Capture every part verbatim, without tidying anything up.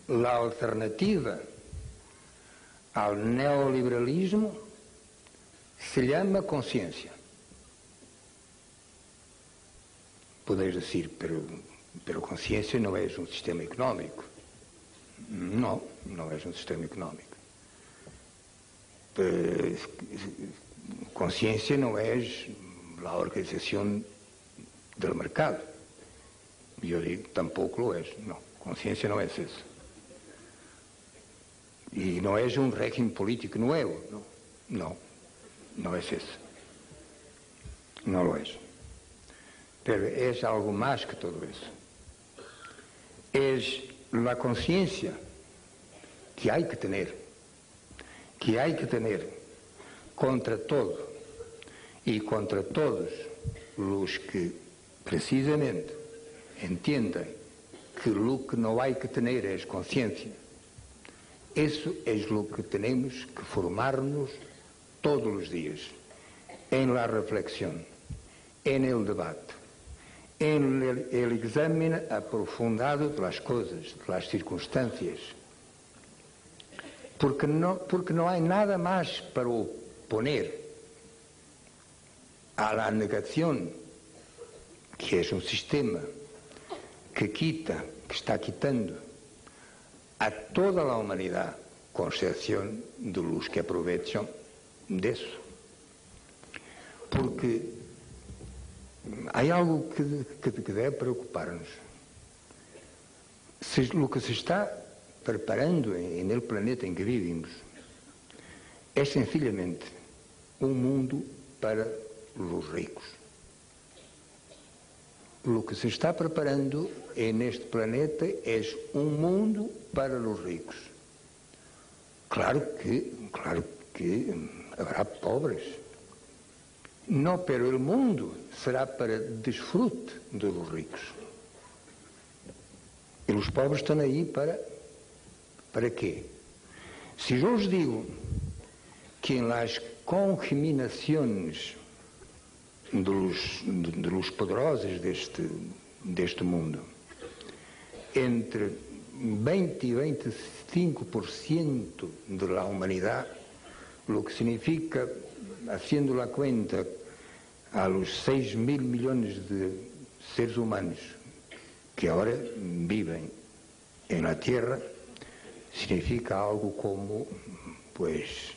la alternativa al neoliberalismo se llama conciencia. Podeis dizer, pero, pero consciência não é um sistema económico. Não, não é um sistema económico. Consciência não é a organização do mercado. E eu digo, tampouco lo é. Não, consciência não é isso. E não é um régimen político novo. Não, não, não é isso. Não lo é. Pero es algo más que todo eso. Es la conciencia que hay que tener, que hay que tener contra todo y contra todos los que precisamente entiendan que lo que no hay que tener es conciencia. Eso es lo que tenemos que formarnos todos los días, en la reflexión, en el debate, en el, el examen aprofundado de las cosas, de las circunstancias, porque no, porque no hay nada más para oponer a la negación, que es un sistema que quita, que está quitando a toda la humanidad, con excepción de los que aprovechan de eso. Porque hay algo que, que, que debe preocupar-nos. Se, lo que se está preparando en el planeta en que vivimos es sencillamente un mundo para los ricos. Lo que se está preparando en este planeta es un mundo para los ricos. Claro que, claro que habrá pobres. No, pero el mundo será para disfrute de los ricos. Y los pobres están ahí para, ¿para qué? Si yo os digo que en las congeminaciones de los, de, de los poderosos deste, deste mundo, entre veinte y veinticinco por ciento de la humanidad, lo que significa, haciendo la cuenta a los seis mil millones de seres humanos que ahora viven en la Tierra, significa algo como, pues,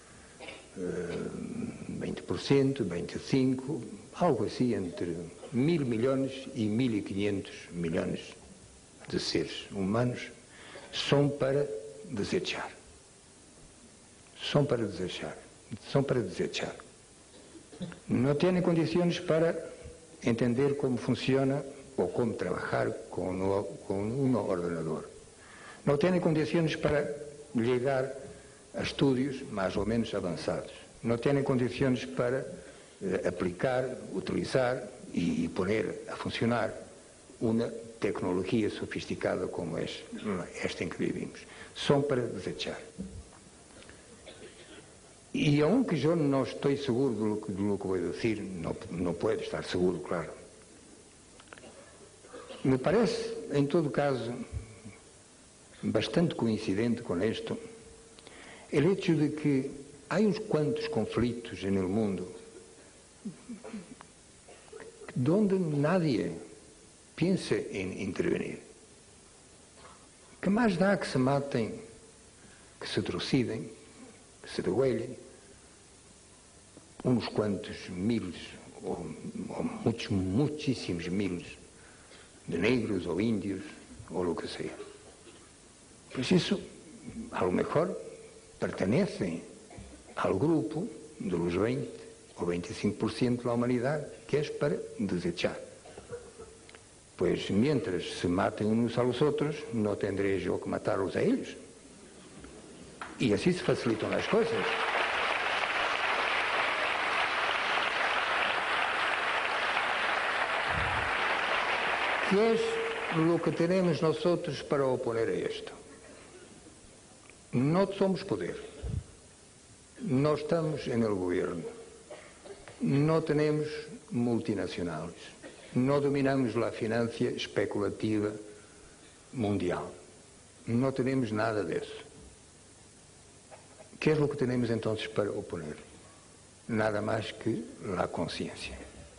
veinte por ciento, veinticinco por ciento, algo así entre mil millones y mil y quinientos millones de seres humanos son para desechar. Son para desechar. Son para desechar. No tienen condiciones para entender cómo funciona o cómo trabajar con, con un ordenador. No tienen condiciones para llegar a estudios más o menos avanzados. No tienen condiciones para eh, aplicar, utilizar y, y poner a funcionar una tecnología sofisticada como es esta en que vivimos. Son para desechar. Y aunque yo no estoy seguro de lo que, de lo que voy a decir, no, no puedo estar seguro, claro. Me parece, en todo caso, bastante coincidente con esto, el hecho de que hay unos cuantos conflictos en el mundo donde nadie piense en intervenir. ¿Qué más da que se maten, que se truciden, que se degüellen unos cuantos miles o, o muchos, muchísimos miles de negros o indios o lo que sea? Pues eso, a lo mejor, pertenece al grupo de los veinte o veinticinco por ciento de la humanidad que es para desechar. Pues mientras se maten unos a los otros, no tendré yo que matarlos a ellos. Y así se facilitan las cosas. ¿Qué es lo que tenemos nosotros para oponer a esto? No somos poder, no estamos en el gobierno, no tenemos multinacionales, no dominamos la financia especulativa mundial. no tenemos nada de eso. ¿Qué es lo que tenemos entonces para oponer? Nada más que la conciencia.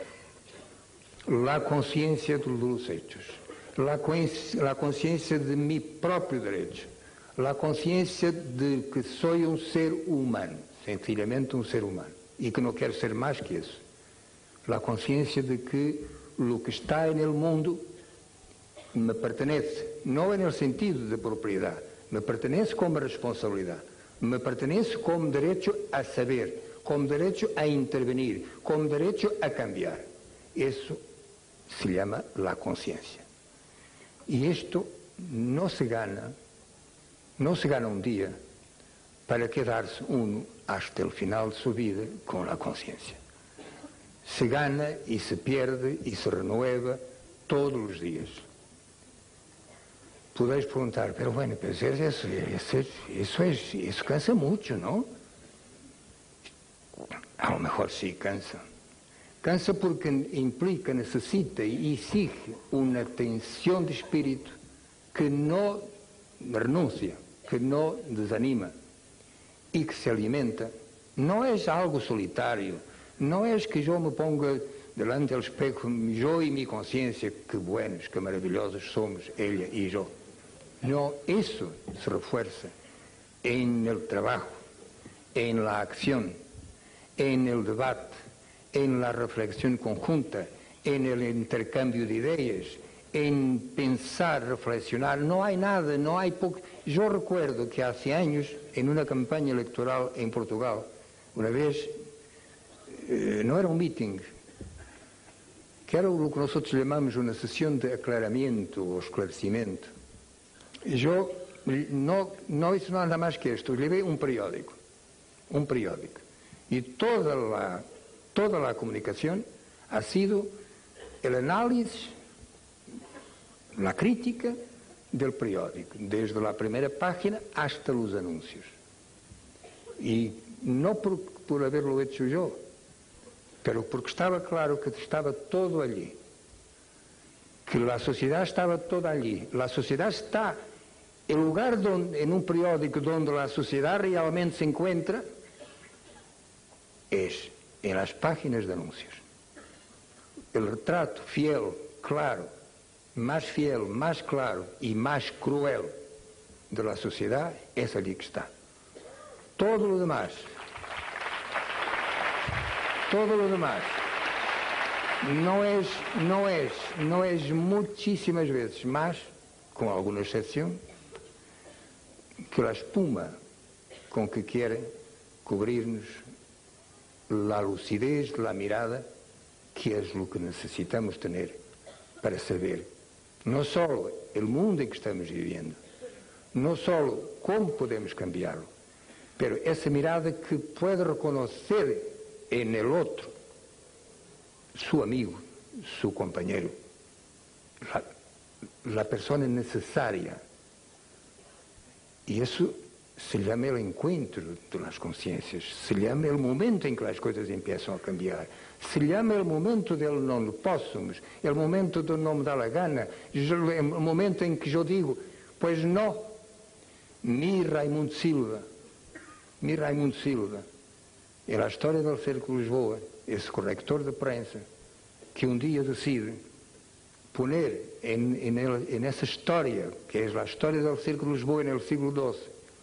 La conciencia de los hechos. La, la conciencia de mi propio derecho. La conciencia de que soy un ser humano, sencillamente un ser humano, y que no quero ser más que eso. La conciencia de que lo que está en el mundo me pertenece, no en el sentido de propiedad, me pertenece como responsabilidad, me pertenece como derecho a saber, como derecho a intervenir, como derecho a cambiar. Eso se llama la conciencia. Y esto no se gana, no se gana un día para quedarse uno hasta el final de su vida con la conciencia. Se gana y se pierde y se renueva todos los días. Podéis preguntar, pero bueno, pero eso, eso, eso, es, eso cansa mucho, ¿no? A lo mejor sí cansa. Cansa porque implica, necesita y exige una tensión de espíritu que no renuncia, que no desanima y que se alimenta. No es algo solitário, no es que yo me ponga delante del espejo, yo y mi conciencia, que buenos, que maravilhosos somos, ella y yo. No, eso se refuerza en el trabajo, en la acción, en el debate, en la reflexión conjunta, en el intercambio de ideas, en pensar, reflexionar. No hay nada, no hay poco. Yo recuerdo que hace años, en una campaña electoral en Portugal, una vez, eh, no era un meeting, que era lo que nosotros llamamos una sesión de aclaramiento o esclarecimiento. Yo no, no hice nada más que esto, llevé un periódico, un periódico, y toda la, toda la comunicación ha sido el análisis, la crítica del periódico, desde la primera página hasta los anuncios. Y no por, por haberlo hecho yo, pero porque estaba claro que estaba todo allí, que la sociedad estaba toda allí. La sociedad está, el lugar donde, en un periódico donde la sociedad realmente se encuentra es en las páginas de anuncios. El retrato fiel, claro, más fiel, más claro y más cruel de la sociedad es allí que está. Todo lo demás, todo lo demás no es, no es, no es muchísimas veces más, con alguna excepción, que la espuma con que quiere cubrirnos la lucidez de la mirada, que es lo que necesitamos tener para saber no solo el mundo en que estamos viviendo, no solo cómo podemos cambiarlo, pero esa mirada que puede reconocer en el otro su amigo, su compañero, la, la persona necesaria. Y eso se llama el encuentro de las conciencias, se llama el momento en que las cosas empiezan a cambiar, se llama el momento del não lo possamos, el momento do não me dá la gana, el momento en que yo digo, pues no, mi Raimundo Silva, mi Raimundo Silva, en la historia del Círculo de Lisboa, esse corrector de prensa, que um dia decide poner en, en, el, en esa historia, que es la historia del Círculo de Lisboa en el siglo doce,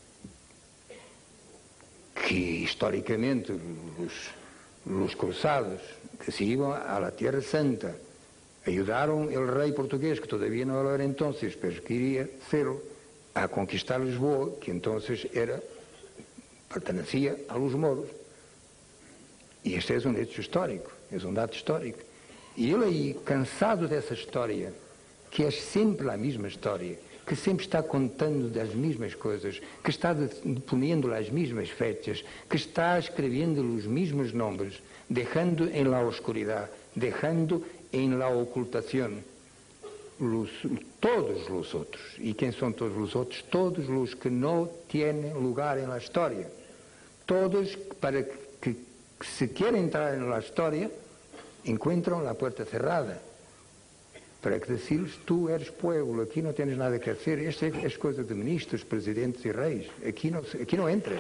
que históricamente los, los cruzados que se iban a la Tierra Santa ayudaron el rey portugués, que todavía no era entonces, pero que iría serlo, a conquistar Lisboa, que entonces era, pertenecía a los moros. E este é um hecho histórico, é um dado histórico. E ele aí, cansado dessa história, que é sempre a mesma história, que sempre está contando das mesmas coisas, que está poniendo as mesmas fechas, que está escrevendo os mesmos nomes, deixando em la oscuridad, deixando em la ocultación los, todos os outros. E quem são todos os outros? Todos os que não têm lugar em la história. Todos para que, que se quieren entrar en la historia, encuentran la puerta cerrada. para que decirles, tu eres pueblo, aqui não tens nada que hacer, esta é as coisas de ministros, presidentes e reis, aqui não, aqui não entras.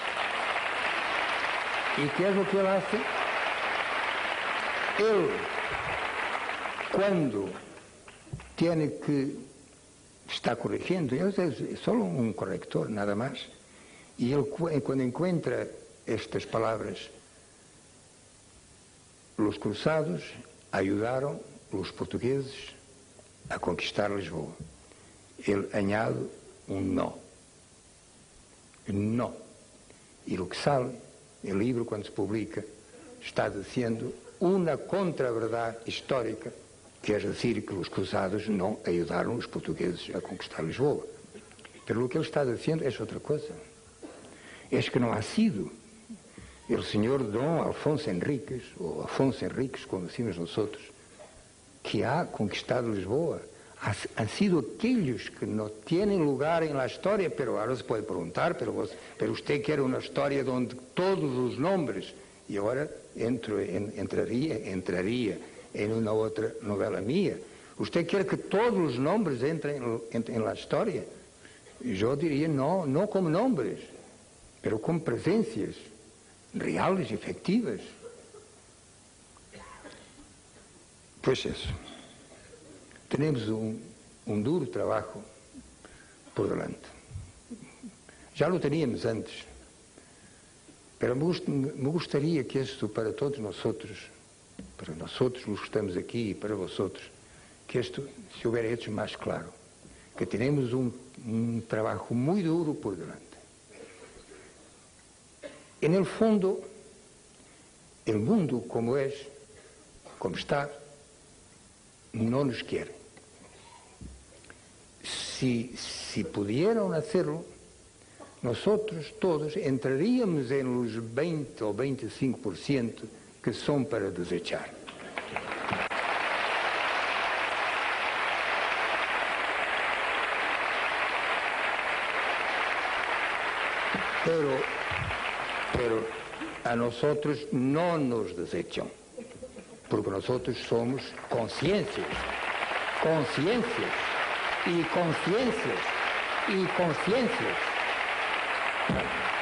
E que é o que ele hace? Ele, quando tem que estar corrigindo, ele é só um corrector, nada mais, e ele, quando encontra estas palavras, os cruzados ajudaram os portugueses a conquistar Lisboa. Ele añade um nó. Nó. E o que sale, o livro, quando se publica, está dizendo uma contra-verdade histórica, quer dizer que os cruzados não ajudaram os portugueses a conquistar Lisboa. Pelo que ele está dizendo é outra coisa. É que não ha sido o senhor Dom Alfonso Henriques, ou Afonso Henriques, como decimos nós outros, que ha conquistado Lisboa. Han sido aqueles que não têm lugar em la história, mas agora se pode perguntar, pero, pero usted quer uma história onde todos os nomes, e agora entro, en, entraria, entraria em uma outra novela minha, usted quer que todos os nomes entrem em, em la história? Eu diria não, não como nomes, mas como presenças reais, efectivas. Pois isso. Temos um, um duro trabalho por delante. Já o teníamos antes, mas me gostaria que isto para todos nós outros, para nós outros os que estamos aqui e para vosotros, que isto se houver hecho mais claro, que temos um, um trabalho muito duro por delante. E no fundo, o mundo como é, como está, não nos quer. Se, se pudieran hacerlo, nosotros todos entraríamos en los veinte o veinticinco por ciento que son para desechar. Pero, pero a nosotros no nos desechan, porque nosotros somos conciencias, conciencias. Y conciencias, y conciencias.